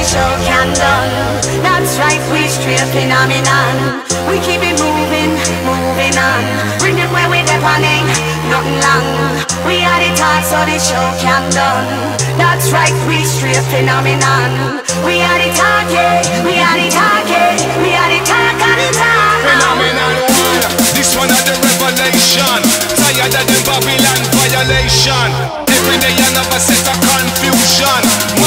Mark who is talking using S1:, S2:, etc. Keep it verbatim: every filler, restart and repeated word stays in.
S1: show can done. That's right, we straight phenomenon. We keep it moving, moving on. Bring them where we depending, nothing long. We are the talk, so the show can done. That's right, we straight phenomenon. We are the talk, yeah. We are the talk, yeah. We are the talk of the talk.
S2: Phenomenon one, this one of the revelation. Tired of the Babylon violation. Every day another set of confusion.